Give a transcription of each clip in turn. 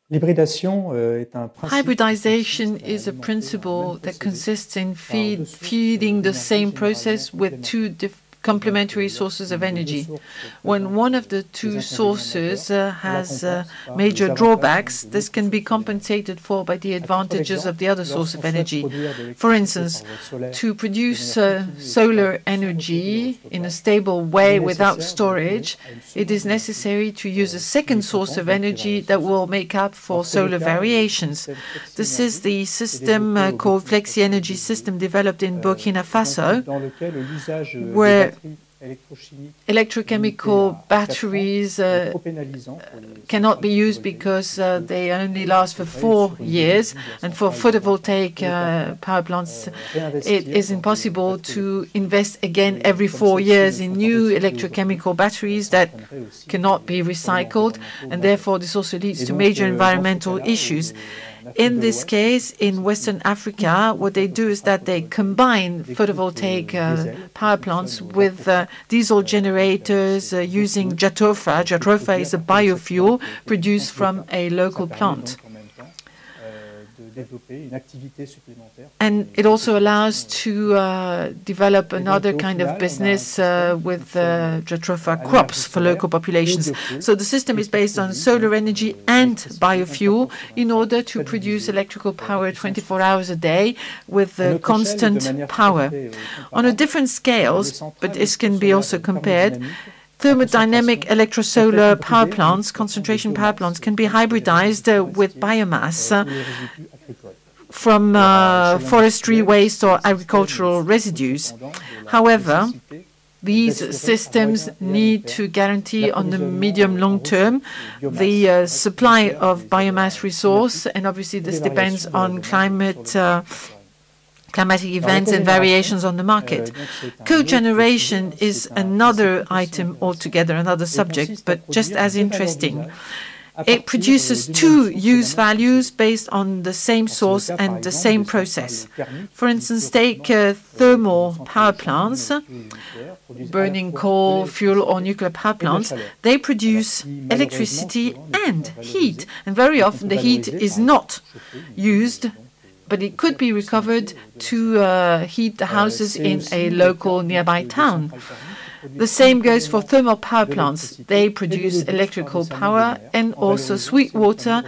Hybridization is a principle that consists in feeding the same process with two complementary sources of energy. When one of the two sources has major drawbacks, this can be compensated for by the advantages of the other source of energy. For instance, to produce solar energy in a stable way without storage, it is necessary to use a second source of energy that will make up for solar variations. This is the system called Flexi Energy System developed in Burkina Faso, where electrochemical batteries cannot be used because they only last for 4 years, and for photovoltaic power plants it is impossible to invest again every 4 years in new electrochemical batteries that cannot be recycled, and therefore this also leads to major environmental issues. In this case, in Western Africa, what they do is that they combine photovoltaic power plants with diesel generators using jatropha. Jatropha is a biofuel produced from a local plant. And it also allows to develop another kind of business with jatropha crops for local populations. So the system is based on solar energy and biofuel in order to produce electrical power 24 hours a day with constant power. On a different scales, but this can be also compared, thermodynamic electrosolar power plants, concentration power plants, can be hybridized with biomass from forestry waste or agricultural residues. However, these systems need to guarantee on the medium-long term the supply of biomass resource, and obviously this depends on climatic events and variations on the market. Cogeneration is another item altogether, another subject, but just as interesting. It produces two use values based on the same source and the same process. For instance, take thermal power plants, burning coal, fuel, or nuclear power plants. They produce electricity and heat, and very often the heat is not used, but it could be recovered to heat the houses in a local nearby town. The same goes for thermal power plants. They produce electrical power and also sweet water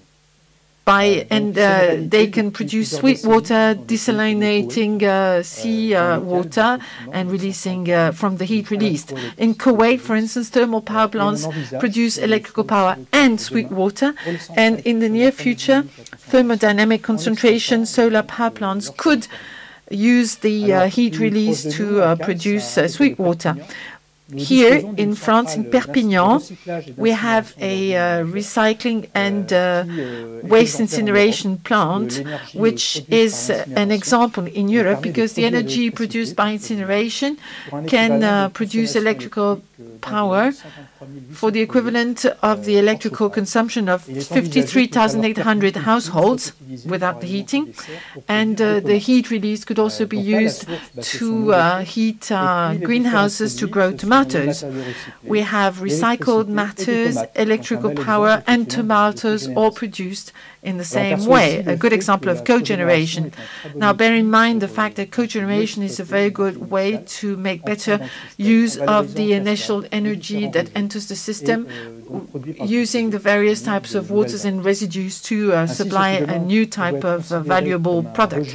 they can produce sweet water, desalinating sea water and releasing from the heat released. In Kuwait, for instance, thermal power plants produce electrical power and sweet water, and in the near future, thermodynamic concentration solar power plants could use the heat release to produce sweet water. Here in France, in Perpignan, we have a recycling and waste incineration plant, which is an example in Europe because the energy produced by incineration can produce electrical power for the equivalent of the electrical consumption of 53,800 households without the heating. And the heat release could also be used to heat greenhouses to grow tomatoes. We have recycled matters, electrical power, and tomatoes all produced in the same way, a good example of cogeneration. Now, bear in mind the fact that cogeneration is a very good way to make better use of the initial energy that enters the system, using the various types of waters and residues to supply a new type of valuable product.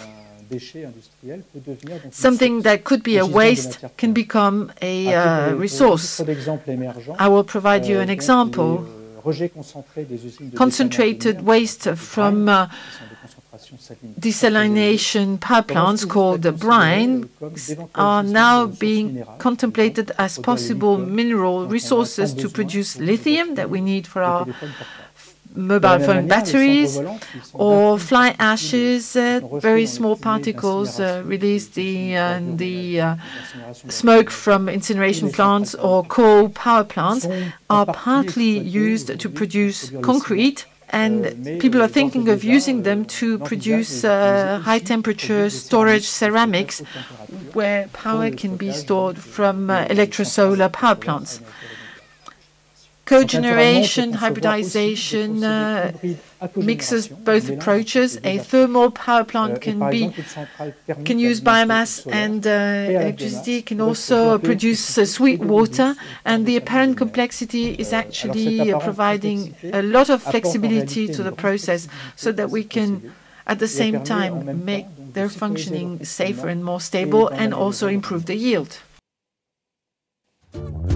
Something that could be a waste can become a resource. I will provide you an example. Concentrated waste from desalination power plants called brine are now being contemplated as possible mineral resources to produce lithium that we need for our mobile phone batteries, or fly ashes, very small particles released in the smoke from incineration plants or coal power plants are partly used to produce concrete, and people are thinking of using them to produce high-temperature storage ceramics where power can be stored from electrosolar power plants. Cogeneration, hybridization mixes both approaches. A thermal power plant can use biomass and electricity, can also produce sweet water, and the apparent complexity is actually providing a lot of flexibility to the process so that we can at the same time make their functioning safer and more stable and also improve the yield.